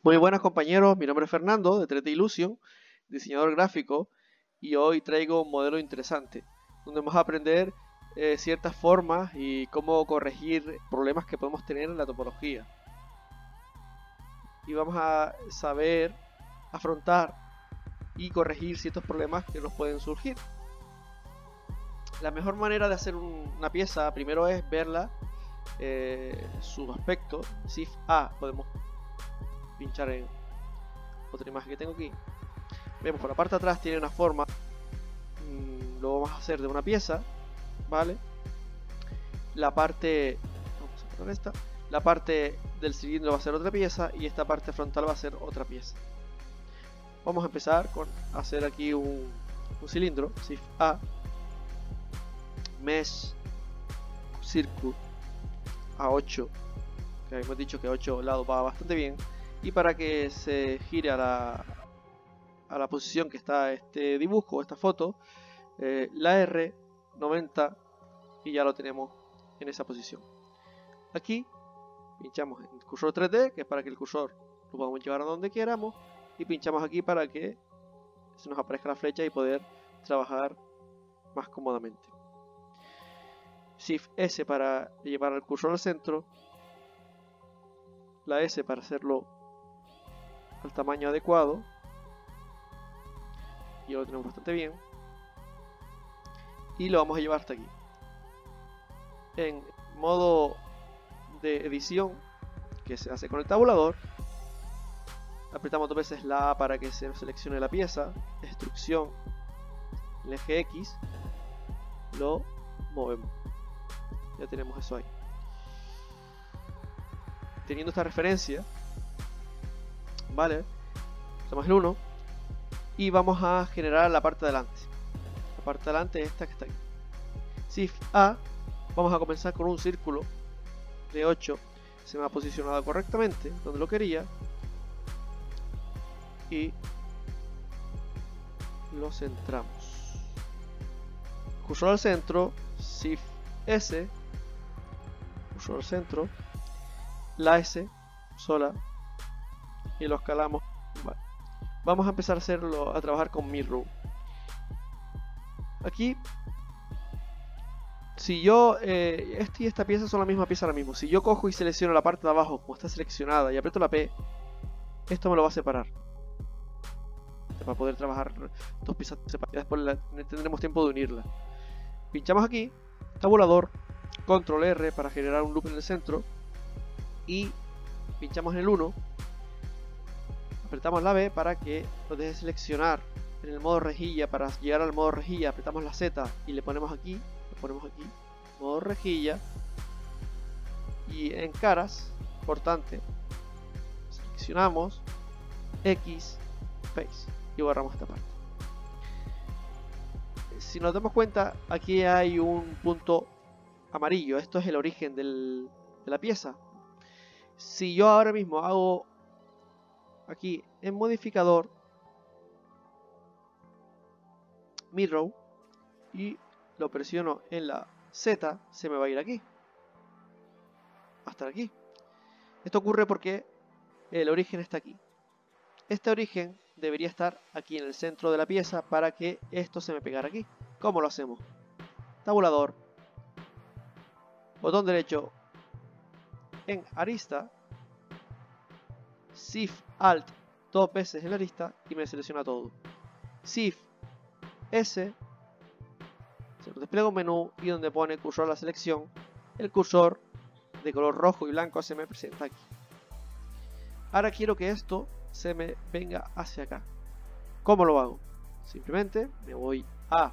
Muy buenas compañeros, mi nombre es Fernando de 3D Illusion, diseñador gráfico, y hoy traigo un modelo interesante donde vamos a aprender ciertas formas y cómo corregir problemas que podemos tener en la topología. Y vamos a saber afrontar y corregir ciertos problemas que nos pueden surgir. La mejor manera de hacer una pieza primero es verla, su aspecto. Shift A, podemos pinchar en otra imagen que tengo aquí. Vemos por la parte de atrás tiene una forma, lo vamos a hacer de una pieza, ¿vale? La parte, vamos a poner esta, la parte del cilindro va a ser otra pieza y esta parte frontal va a ser otra pieza. Vamos a empezar con hacer aquí un cilindro. Shift A, Mesh Circle a 8, que habíamos dicho que 8 lados va bastante bien, y para que se gire a la posición que está este dibujo, esta foto, la R 90, y ya lo tenemos en esa posición. Aquí pinchamos en el cursor 3D, que es para que el cursor lo podamos llevar a donde queramos, y pinchamos aquí para que se nos aparezca la flecha y poder trabajar más cómodamente. Shift S para llevar el cursor al centro, la S para hacerlo al tamaño adecuado, y ya lo tenemos bastante bien, y lo vamos a llevar hasta aquí. En modo de edición, que se hace con el tabulador, apretamos dos veces la A para que se seleccione la pieza, extrusión, el eje X, lo movemos. Ya tenemos eso ahí. Teniendo esta referencia, vale, hacemos el 1 y vamos a generar la parte de delante. La parte de delante es esta que está aquí. Shift A, vamos a comenzar con un círculo de 8, se me ha posicionado correctamente donde lo quería, y lo centramos. Cursor al centro, Shift S, cursor al centro, la S sola, y lo escalamos. Vale. Vamos a empezar a trabajar con Mirror. Aquí, si yo, este y esta pieza son la misma pieza ahora mismo. Si yo cojo y selecciono la parte de abajo como está seleccionada y aprieto la P, esto me lo va a separar para poder trabajar dos piezas separadas. Después tendremos tiempo de unirla. Pinchamos aquí, tabulador, control R para generar un loop en el centro, y pinchamos en el 1, apretamos la B para que nos deje seleccionar en el modo rejilla. Para llegar al modo rejilla apretamos la Z y le ponemos aquí, modo rejilla, y en caras, importante, seleccionamos X, Face, y borramos esta parte. Si nos damos cuenta, aquí hay un punto amarillo, esto es el origen de la pieza. Si yo ahora mismo hago aquí en modificador Mirror y lo presiono en la Z, se me va a ir aquí, hasta aquí. Esto ocurre porque el origen está aquí. Este origen debería estar aquí en el centro de la pieza para que esto se me pegara aquí. ¿Cómo lo hacemos? Tabulador, botón derecho en arista, Shift Alt dos veces en la arista y me selecciona todo. Shift S, se nos despliega un menú, y donde pone cursor a la selección, el cursor de color rojo y blanco se me presenta aquí. Ahora quiero que esto se me venga hacia acá. ¿Cómo lo hago? Simplemente me voy a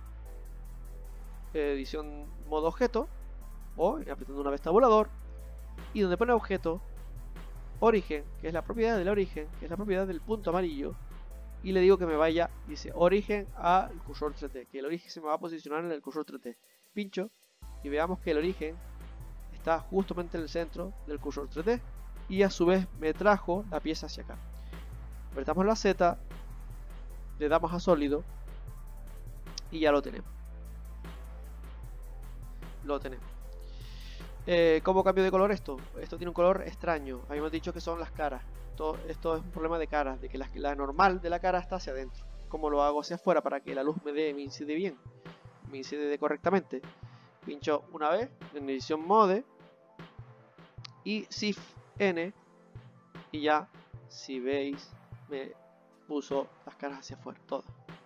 edición modo objeto, o apretando una vez tabulador, y donde pone objeto, origen, que es la propiedad del origen, que es la propiedad del punto amarillo, y le digo que me vaya, dice origen al cursor 3D, que el origen se me va a posicionar en el cursor 3D. Pincho y veamos que el origen está justamente en el centro del cursor 3D, y a su vez me trajo la pieza hacia acá. Apretamos la Z, le damos a sólido y ya lo tenemos. ¿Cómo cambio de color esto? Esto tiene un color extraño. Habíamos dicho que son las caras. Esto es un problema de caras, de que la normal de la cara está hacia adentro. ¿Cómo lo hago hacia afuera para que la luz me incide bien? Me incide correctamente. Pincho una vez en edición mode y Shift N y ya, si veis, me puso las caras hacia afuera, todas.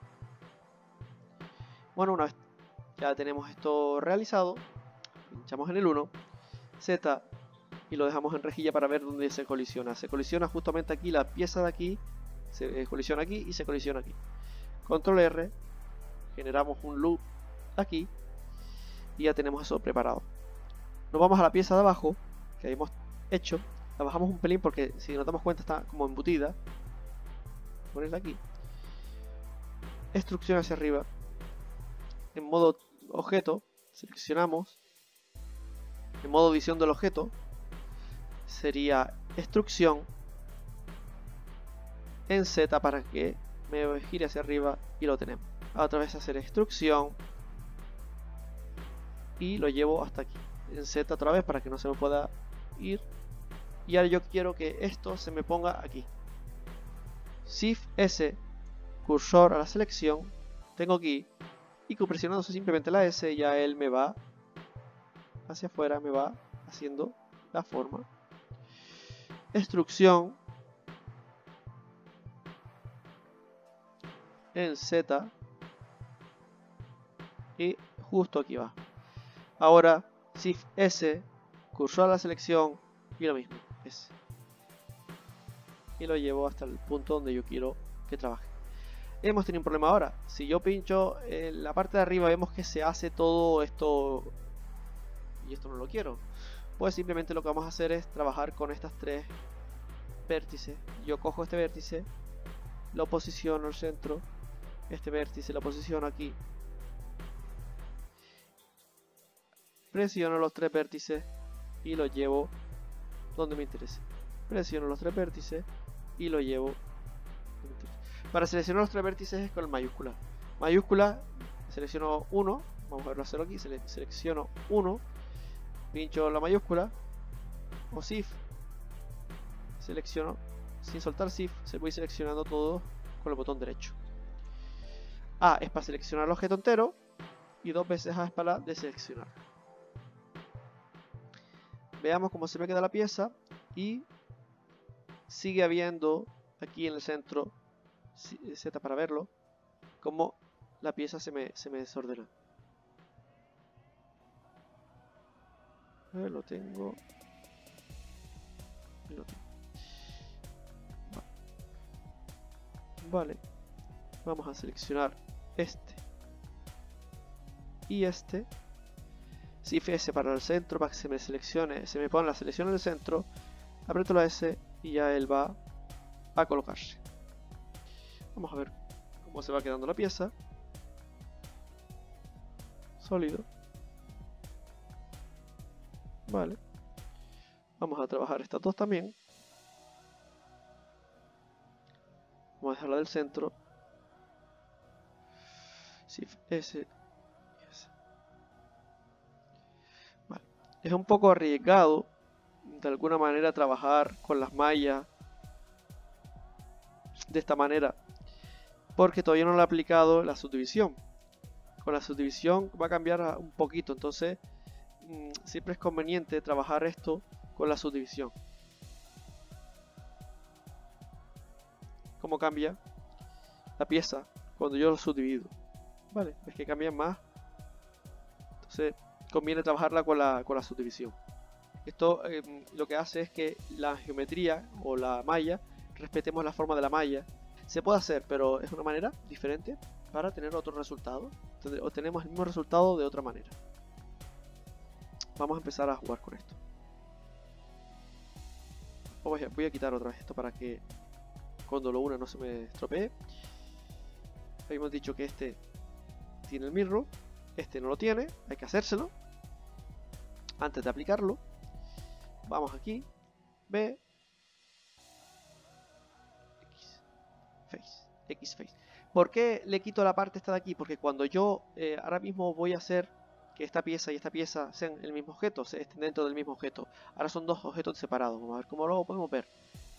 Bueno, una vez ya tenemos esto realizado, pinchamos en el 1, Z y lo dejamos en rejilla para ver dónde se colisiona. Se colisiona justamente aquí, la pieza de aquí, se colisiona aquí y se colisiona aquí. Control R, generamos un loop aquí y ya tenemos eso preparado. Nos vamos a la pieza de abajo que habíamos hecho, la bajamos un pelín porque si nos damos cuenta está como embutida. Ponerla aquí, extrusión hacia arriba, en modo objeto seleccionamos, en modo visión del objeto sería extrusión en Z para que me gire hacia arriba y lo tenemos. Otra vez hacer extrusión y lo llevo hasta aquí en Z otra vez para que no se me pueda ir. Y ahora yo quiero que esto se me ponga aquí. Shift S, cursor a la selección, tengo aquí y presionando simplemente la S ya él me va hacia afuera, me va haciendo la forma. Extrusión en Z y justo aquí va. Ahora Shift S, cursor a la selección y lo mismo, S. Y lo llevo hasta el punto donde yo quiero que trabaje. Hemos tenido un problema ahora. Si yo pincho en la parte de arriba, vemos que se hace todo esto y esto no lo quiero. Pues simplemente lo que vamos a hacer es trabajar con estas tres vértices. Yo cojo este vértice, lo posiciono al centro, este vértice lo posiciono aquí, presiono los tres vértices y lo llevo donde me interese. Presiono los tres vértices y lo llevo. Para seleccionar los tres vértices es con el mayúscula. Mayúscula, selecciono 1, vamos a verlo hacerlo aquí, selecciono 1, pincho la mayúscula o Shift, selecciono sin soltar Shift, se voy seleccionando todo con el botón derecho. A es para seleccionar el objeto entero y dos veces A es para deseleccionar. Veamos cómo se me queda la pieza y sigue habiendo aquí en el centro Z para verlo como la pieza se me desordena. Lo tengo. Vale, vamos a seleccionar este y este. Shift S para el centro para que se me seleccione, se me pone la selección en el centro, aprieto la S y ya él va a colocarse. Vamos a ver cómo se va quedando la pieza. Sólido. Vale. Vamos a trabajar estas dos también. Vamos a dejarla del centro. Shift S y S. Vale. Es un poco arriesgado de alguna manera trabajar con las mallas de esta manera, porque todavía no le he aplicado la subdivisión. Con la subdivisión va a cambiar un poquito, entonces siempre es conveniente trabajar esto con la subdivisión. ¿Cómo cambia la pieza cuando yo lo subdivido? Vale, es que cambian más, entonces conviene trabajarla con la subdivisión. Esto lo que hace es que la geometría o la malla, respetemos la forma de la malla. Se puede hacer, pero es una manera diferente para tener otro resultado. Entonces, obtenemos el mismo resultado de otra manera. Vamos a empezar a jugar con esto. Voy a quitar otra vez esto para que cuando lo una no se me estropee. Habíamos dicho que este tiene el mirror, este no lo tiene, hay que hacérselo antes de aplicarlo. Vamos aquí, B, X face. ¿Por qué le quito la parte esta de aquí? Porque cuando yo ahora mismo voy a hacer que esta pieza y esta pieza sean el mismo objeto, se estén dentro del mismo objeto. Ahora son dos objetos separados. Vamos a ver cómo lo podemos ver.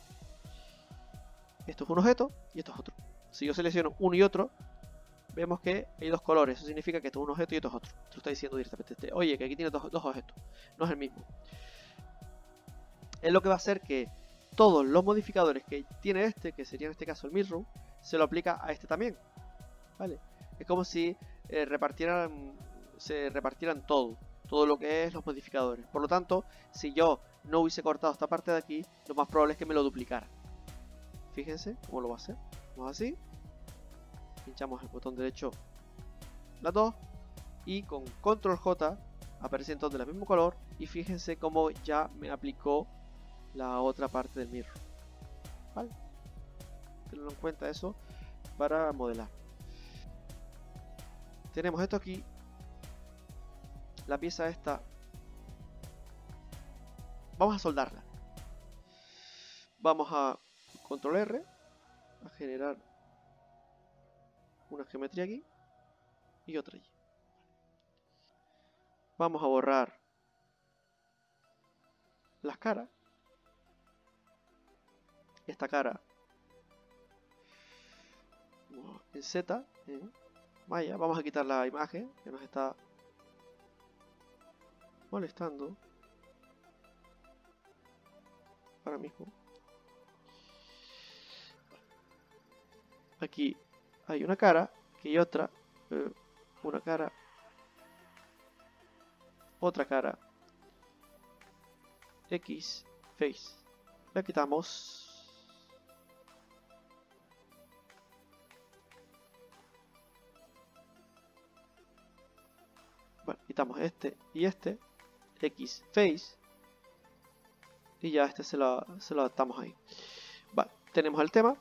Esto es un objeto y esto es otro. Si yo selecciono uno y otro, vemos que hay dos colores. Eso significa que esto es un objeto y esto es otro. Te lo está diciendo directamente. Oye, que aquí tiene dos objetos. No es el mismo. Es lo que va a hacer que todos los modificadores que tiene este, que sería en este caso el mirror, se lo aplica a este también. ¿Vale? Es como si se repartieran todo lo que es los modificadores. Por lo tanto, si yo no hubiese cortado esta parte de aquí, lo más probable es que me lo duplicara. Fíjense cómo lo va a hacer. Vamos así. Pinchamos el botón derecho las dos. Y con control J aparecen todos del mismo color. Y fíjense cómo ya me aplicó la otra parte del mirror. ¿Vale? Tenlo en cuenta eso para modelar. Tenemos esto aquí. La pieza esta. Vamos a soldarla. Vamos a control R. A generar una geometría aquí. Y otra allí. Vamos a borrar las caras. Esta cara en Z, en Maya. Vamos a quitar la imagen que nos está molestando ahora mismo. Aquí hay una cara, aquí hay otra, una cara, otra cara, X, face. La quitamos. Bueno, quitamos este y este, X, face. Y ya este se lo adaptamos ahí. Vale, tenemos el tema.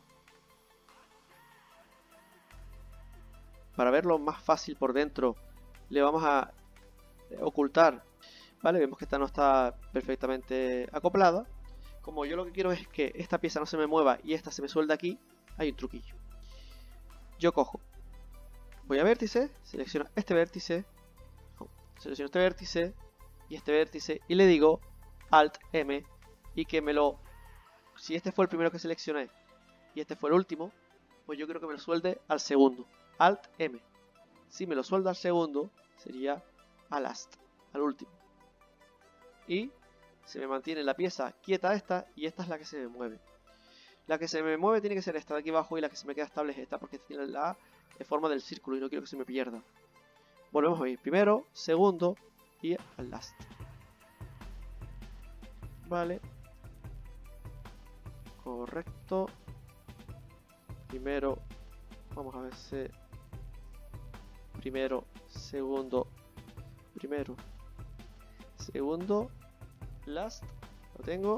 Para verlo más fácil por dentro, le vamos a ocultar. Vale, vemos que esta no está perfectamente acoplada. Como yo lo que quiero es que esta pieza no se me mueva y esta se me suelda aquí, hay un truquillo. Yo cojo, voy a vértice, selecciono este vértice, selecciono este vértice y este vértice y le digo Alt M y que me lo... Si este fue el primero que seleccioné y este fue el último, pues yo quiero que me lo suelde al segundo. Alt M. Si me lo suelda al segundo, sería al last, al último. Y se me mantiene la pieza quieta esta y esta es la que se me mueve. La que se me mueve tiene que ser esta de aquí abajo y la que se me queda estable es esta porque tiene la forma del círculo y no quiero que se me pierda. Volvemos a ir primero, segundo y al last. Vale. Correcto. Primero, vamos a ver si... Primero, segundo, primero, segundo, last, lo tengo.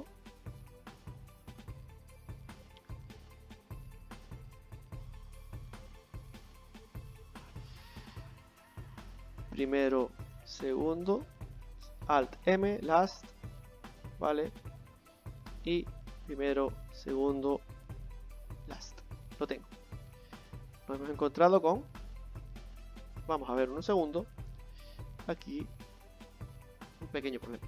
Primero, segundo, Alt M, last, vale. Y primero, segundo, last, lo tengo. Nos hemos encontrado con... Vamos a ver un segundo. Aquí un pequeño problema.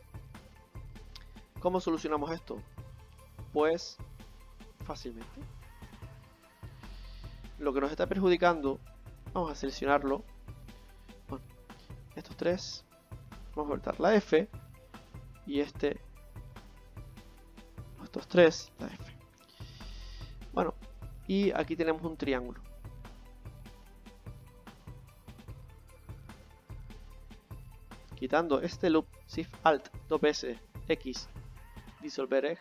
¿Cómo solucionamos esto? Pues fácilmente. Lo que nos está perjudicando, vamos a seleccionarlo. Bueno, estos tres. Vamos a voltar la F. Y estos tres, la F. Bueno, y aquí tenemos un triángulo. Quitando este loop, Shift Alt 2S X disolver egg.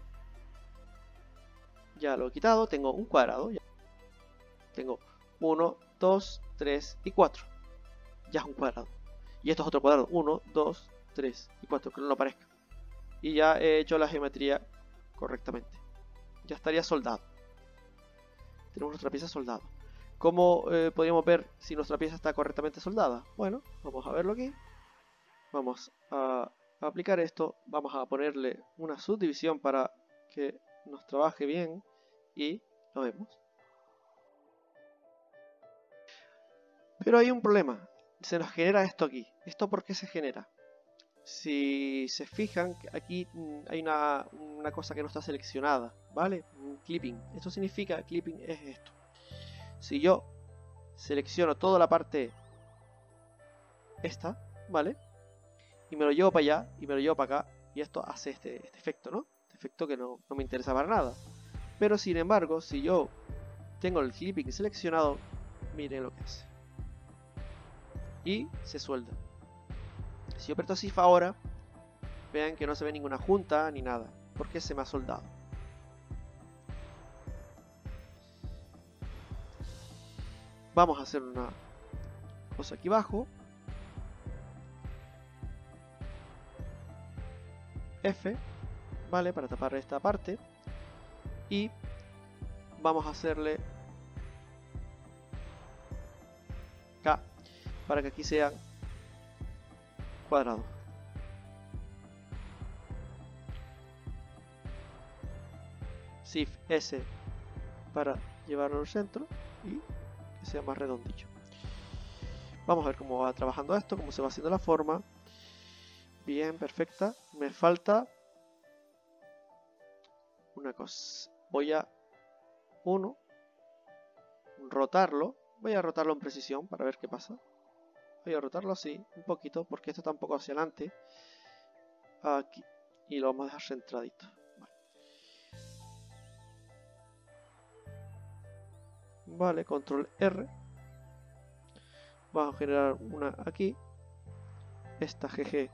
Ya lo he quitado, tengo un cuadrado. Ya. Tengo 1, 2, 3 y 4. Ya es un cuadrado. Y esto es otro cuadrado. 1, 2, 3 y 4, que no lo aparezca. Y ya he hecho la geometría correctamente. Ya estaría soldado. Tenemos nuestra pieza soldada. ¿Cómo podríamos ver si nuestra pieza está correctamente soldada? Bueno, vamos a verlo aquí. Vamos a aplicar esto, vamos a ponerle una subdivisión para que nos trabaje bien y lo vemos. Pero hay un problema, se nos genera esto aquí. ¿Esto por qué se genera? Si se fijan, aquí hay una cosa que no está seleccionada, ¿vale? Un clipping. Esto significa, clipping es esto. Si yo selecciono toda la parte esta, ¿vale? Y me lo llevo para allá y me lo llevo para acá, y esto hace este efecto, ¿no? Este efecto que no me interesa para nada. Pero sin embargo, si yo tengo el clipping seleccionado, miren lo que hace. Y se suelda. Si yo aprieto Shift ahora, vean que no se ve ninguna junta ni nada, porque se me ha soldado. Vamos a hacer una cosa aquí abajo. F, ¿vale? Para tapar esta parte. Y vamos a hacerle K, para que aquí sean cuadrados. Shift S para llevarlo al centro y que sea más redondillo. Vamos a ver cómo va trabajando esto, cómo se va haciendo la forma. Bien, perfecta. Me falta una cosa. Voy a rotarlo. Voy a rotarlo en precisión para ver qué pasa. Voy a rotarlo así, un poquito, porque esto está un poco hacia adelante. Aquí. Y lo vamos a dejar centradito. Vale, control R. Vamos a generar una aquí. Esta GG.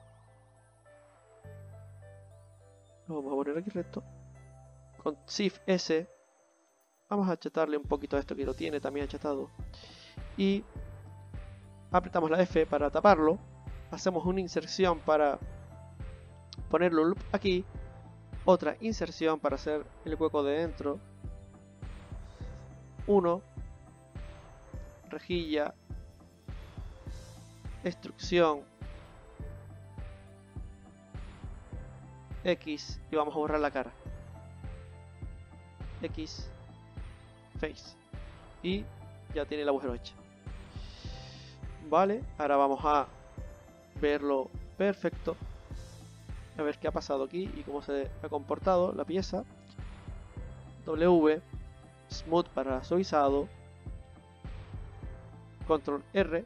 Lo vamos a poner aquí recto. Con Shift S. Vamos a achatarle un poquito a esto que lo tiene también achatado. Y apretamos la F para taparlo. Hacemos una inserción para ponerlo loop aquí. Otra inserción para hacer el hueco de dentro. 1. Rejilla. Extrusión. X. Y vamos a borrar la cara. X. Face. Y ya tiene el agujero hecho. Vale, ahora vamos a verlo perfecto. A ver qué ha pasado aquí y cómo se ha comportado la pieza. W. Smooth para suavizado. Control R.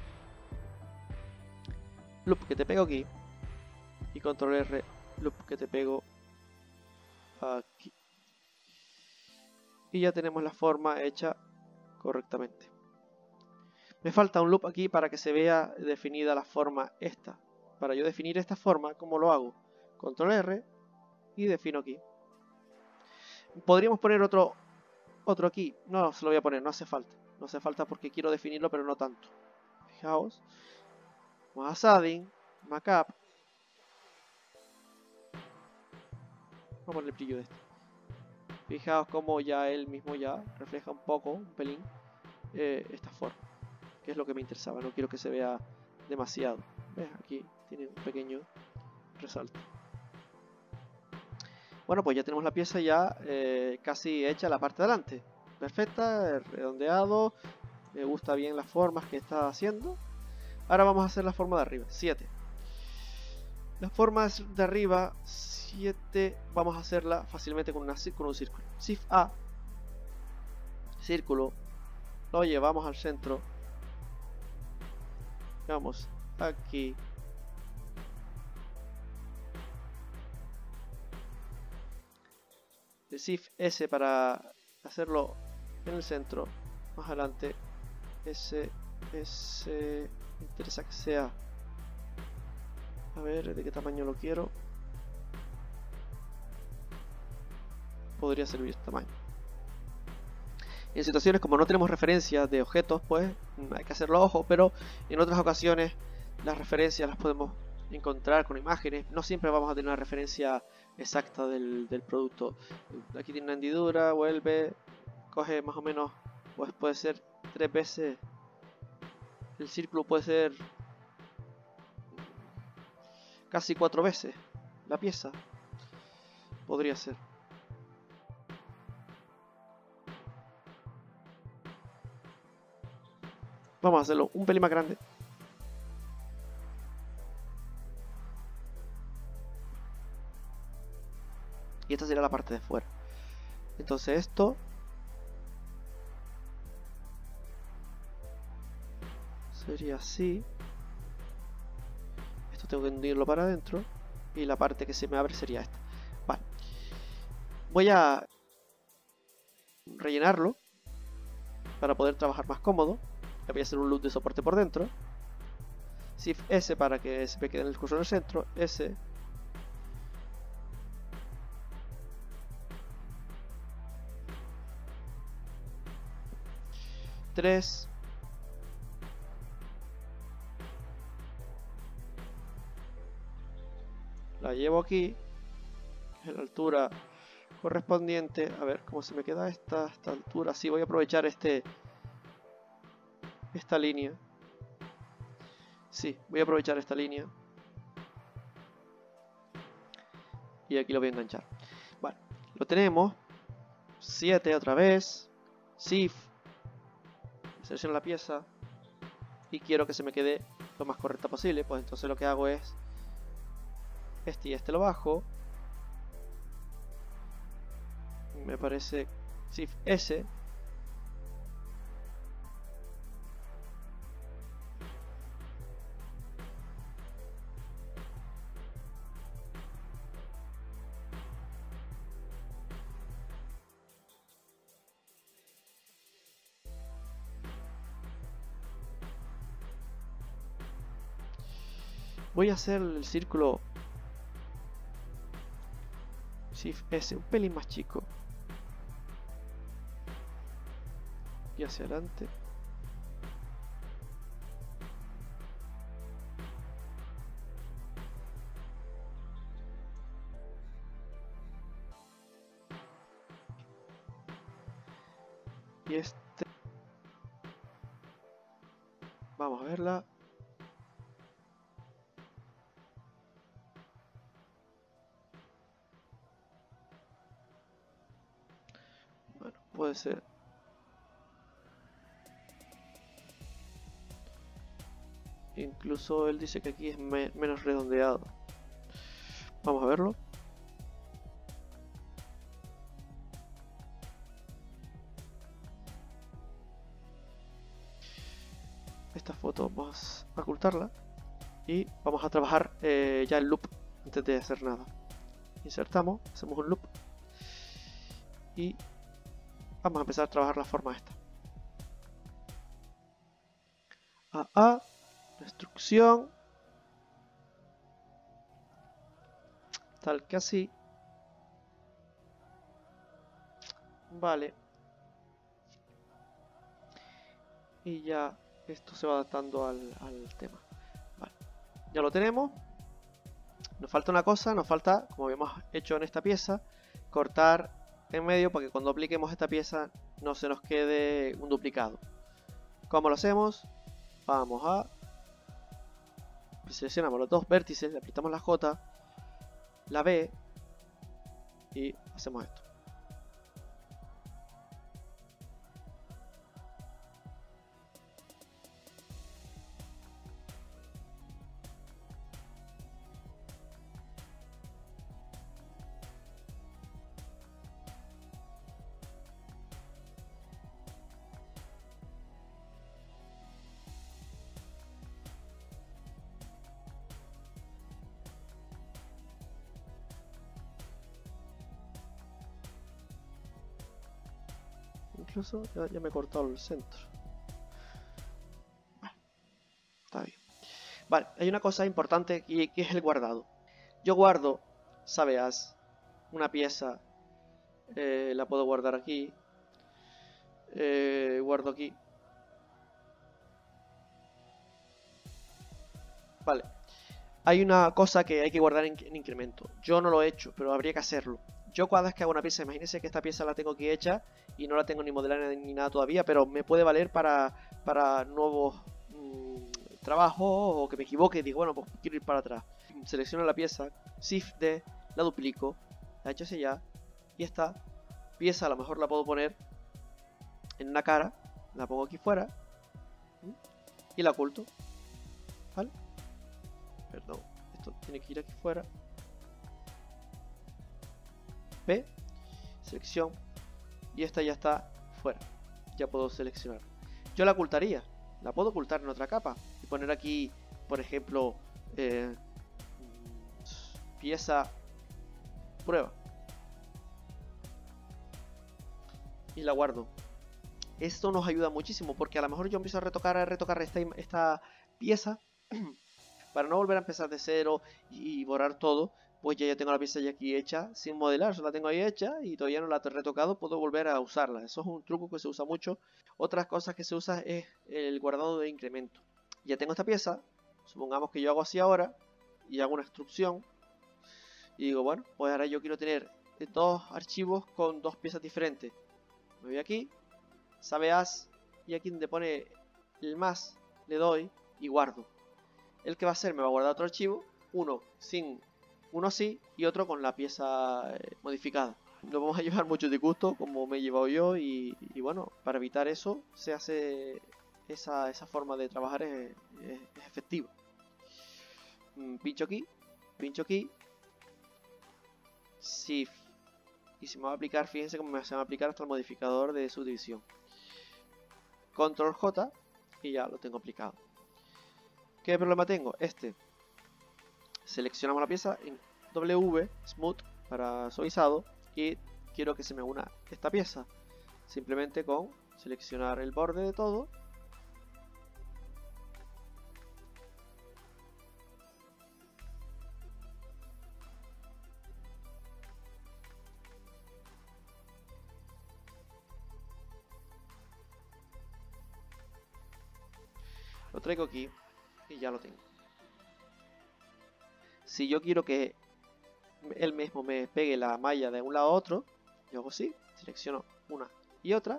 Loop que te pego aquí. Y control R. Loop que te pego aquí. Y ya tenemos la forma hecha correctamente. Me falta un loop aquí para que se vea definida la forma esta. Para yo definir esta forma, ¿cómo lo hago? Control R y defino aquí. Podríamos poner otro aquí. No, se lo voy a poner, no hace falta. No hace falta porque quiero definirlo, pero no tanto. Fijaos. Vamos a shading, markup. Vamos a poner el brillo de este. Fijaos como ya él mismo ya refleja un poco, un pelín, esta forma. Que es lo que me interesaba, no quiero que se vea demasiado. ¿Ves? Aquí tiene un pequeño resalto. Bueno, pues ya tenemos la pieza ya casi hecha la parte de adelante. Perfecta, redondeado. Me gusta bien las formas que está haciendo. Ahora vamos a hacer la forma de arriba, 7. La forma de arriba, 7, vamos a hacerla fácilmente con un círculo. Shift A, círculo, lo llevamos al centro. Vamos aquí. El Shift S para hacerlo en el centro. Más adelante. S. Me interesa que sea. A ver de qué tamaño lo quiero. Podría servir este tamaño. En situaciones como no tenemos referencias de objetos, pues hay que hacerlo a ojo, pero en otras ocasiones las referencias las podemos encontrar con imágenes. No siempre vamos a tener una referencia exacta del producto. Aquí tiene una hendidura, vuelve, coge más o menos, pues puede ser 3 veces. El círculo puede ser casi 4 veces la pieza. Podría ser. Vamos a hacerlo un pelín más grande. y esta sería la parte de fuera. Entonces esto sería así. Esto tengo que hundirlo para adentro y la parte que se me abre sería esta. Vale, voy a rellenarlo para poder trabajar más cómodo. Le voy a hacer un loop de soporte por dentro. Shift S para que se me quede en el cursor en el centro. S. Tres. La llevo aquí, que es la altura correspondiente. A ver cómo se me queda esta altura. Sí, voy a aprovechar esta línea. Sí, voy a aprovechar esta línea. Y aquí lo voy a enganchar. Vale, lo tenemos. 7 otra vez. Shift. Selecciono la pieza. Y quiero que se me quede lo más correcta posible. Pues entonces lo que hago es este y este lo bajo. Me parece Shift S. Voy a hacer el círculo Shift S un pelín más chico. Y hacia adelante. Y este. Vamos a verla. Bueno, puede ser. Incluso él dice que aquí es menos redondeado. Vamos a verlo. Esta foto vamos a ocultarla. Y vamos a trabajar ya el loop antes de hacer nada. Insertamos, hacemos un loop. Y vamos a empezar a trabajar la forma esta. A, instrucción. Tal que así. Vale. Y ya esto se va adaptando al tema. Vale. Ya lo tenemos. Nos falta una cosa, nos falta, como habíamos hecho en esta pieza, cortar en medio para que cuando apliquemos esta pieza no se nos quede un duplicado. ¿Cómo lo hacemos? Vamos a... Seleccionamos los dos vértices, le apretamos la J, la B y hacemos esto. Incluso ya me he cortado el centro. Vale, está bien. Vale, hay una cosa importante que es el guardado. Yo guardo, sabes, una pieza, la puedo guardar aquí. Guardo aquí. Vale. Hay una cosa que hay que guardar en incremento. Yo no lo he hecho, pero habría que hacerlo. Yo cada vez que hago una pieza, imagínense que esta pieza la tengo aquí hecha y no la tengo ni modelada ni nada todavía, pero me puede valer para nuevos trabajos o que me equivoque y digo, bueno, pues quiero ir para atrás. Selecciono la pieza, Shift D, la duplico, la echo hacia allá y esta pieza a lo mejor la puedo poner en una cara, la pongo aquí fuera y la oculto. ¿Vale? Perdón, esto tiene que ir aquí fuera. P, selección, y esta ya está fuera. Ya puedo seleccionar. Yo la ocultaría, la puedo ocultar en otra capa y poner aquí, por ejemplo, pieza prueba, y la guardo. Esto nos ayuda muchísimo porque a lo mejor yo empiezo a retocar esta pieza para no volver a empezar de cero y borrar todo. Pues ya tengo la pieza ya aquí hecha sin modelar, solo la tengo ahí hecha y todavía no la he retocado, puedo volver a usarla. Eso es un truco que se usa mucho. Otras cosas que se usa es el guardado de incremento. Ya tengo esta pieza, supongamos que yo hago así ahora y hago una instrucción y digo, bueno, pues ahora yo quiero tener dos archivos con dos piezas diferentes. Me voy aquí, sabe as, y aquí donde pone el más le doy y guardo. El que va a hacer me va a guardar otro archivo, uno así y otro con la pieza modificada. No vamos a llevar mucho disgusto como me he llevado yo y bueno, para evitar eso se hace esa forma de trabajar es efectiva. Pincho aquí, Shift, y se me va a aplicar, fíjense cómo se me va a aplicar hasta el modificador de subdivisión. Control J y ya lo tengo aplicado. ¿Qué problema tengo? Seleccionamos la pieza en W, Smooth para suavizado, y quiero que se me una esta pieza. Simplemente con seleccionar el borde de todo. Lo traigo aquí y ya lo tengo. Si yo quiero que él mismo me pegue la malla de un lado a otro, yo hago así, selecciono una y otra.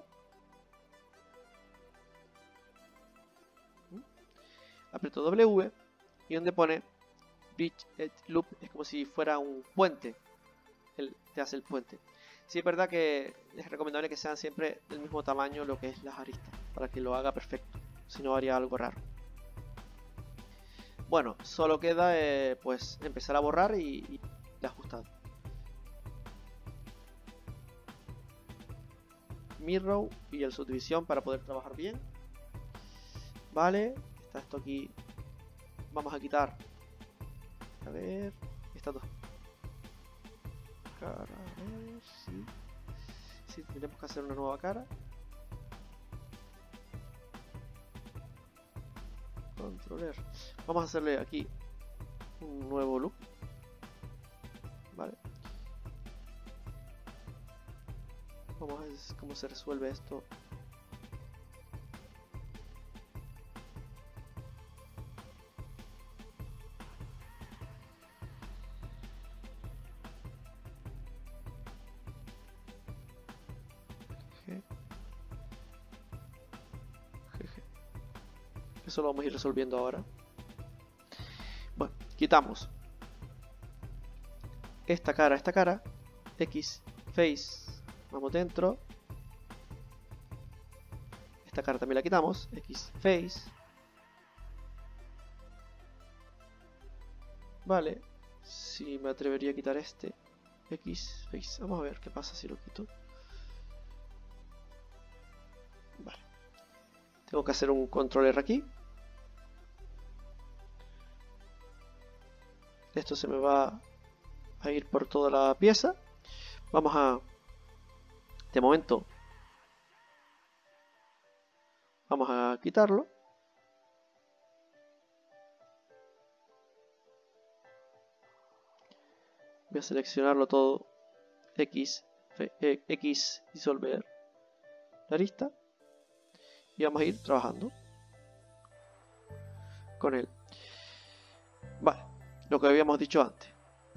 Aprieto W y donde pone Bridge Loop es como si fuera un puente. Él te hace el puente. Sí, es verdad que es recomendable que sean siempre del mismo tamaño lo que es las aristas, para que lo haga perfecto, si no haría algo raro. Bueno, solo queda pues empezar a borrar y ajustar. Mirror y el subdivisión para poder trabajar bien. Vale, está esto aquí. Vamos a quitar, a ver, estas dos caras, a ver, sí, tenemos que hacer una nueva cara. Controller. Vamos a hacerle aquí un nuevo look. Vale. Vamos a ver cómo se resuelve esto. Eso lo vamos a ir resolviendo ahora. Bueno, quitamos esta cara, X, face, vamos dentro. Esta cara también la quitamos, X, face. Vale, si me atrevería a quitar X, face. Vamos a ver qué pasa si lo quito. Vale. Tengo que hacer un control R aquí. Esto se me va a ir por toda la pieza. Vamos a, de momento, vamos a quitarlo. Voy a seleccionarlo todo, X, disolver la arista, y vamos a ir trabajando con él. Vale, lo que habíamos dicho antes.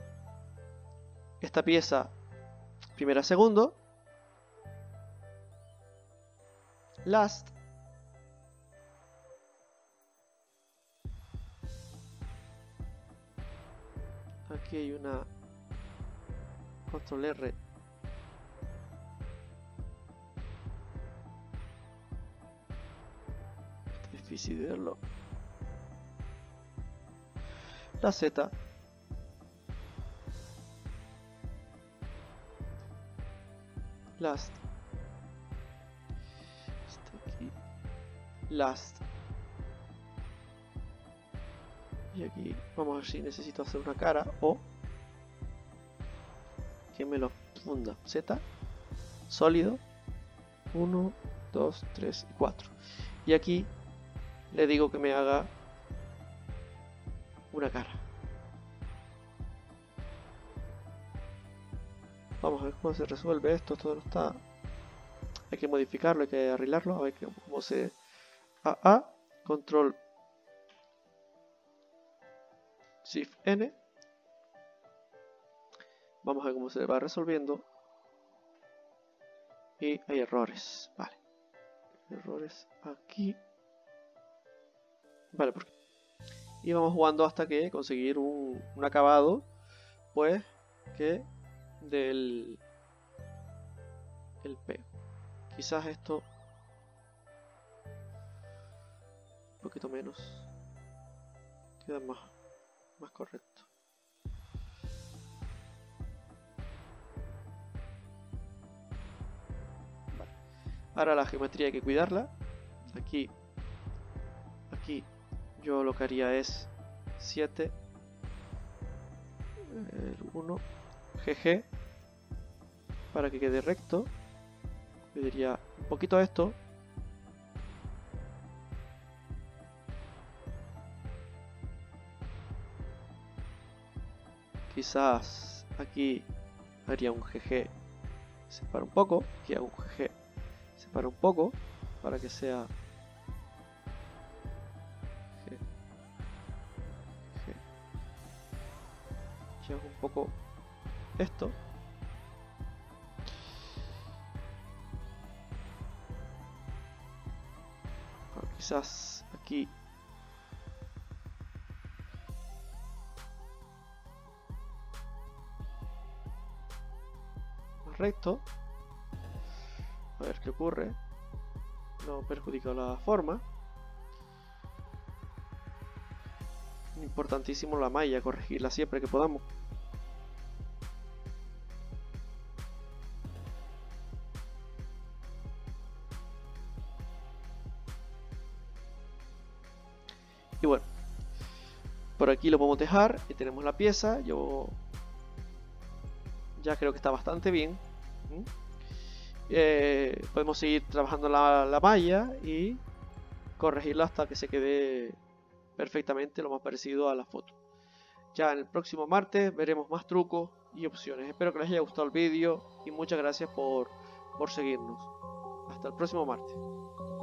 Esta pieza, primera, segundo, last, aquí hay una control R, es difícil verlo, la Z, last, este aquí, last, y aquí vamos a ver si necesito hacer una cara o que me lo funda. Z, sólido, 1, 2, 3 y 4, y aquí le digo que me haga una cara. Vamos a ver cómo se resuelve esto. Esto no está, hay que modificarlo, hay que arreglarlo, a ver cómo se... control shift N. Vamos a ver cómo se va resolviendo. Y hay errores, vale, errores aquí, vale, y vamos jugando hasta que conseguir un acabado, pues, que del el P. Quizás esto un poquito menos, queda más correcto. Vale. Ahora la geometría hay que cuidarla. Aquí yo lo que haría es 7, 1, GG, para que quede recto. Le diría un poquito a esto. Quizás aquí haría un GG, separa un poco. Aquí hago un GG, separa un poco, para que sea G, G. Y hago un poco esto. Quizás aquí más recto. A ver qué ocurre. No perjudica la forma. Importantísimo la malla, corregirla siempre que podamos. Y bueno, por aquí lo podemos dejar y tenemos la pieza. Yo ya creo que está bastante bien. Podemos seguir trabajando la malla y corregirla hasta que se quede perfectamente lo más parecido a la foto. Ya en el próximo martes veremos más trucos y opciones. Espero que les haya gustado el vídeo y muchas gracias por seguirnos. Hasta el próximo martes.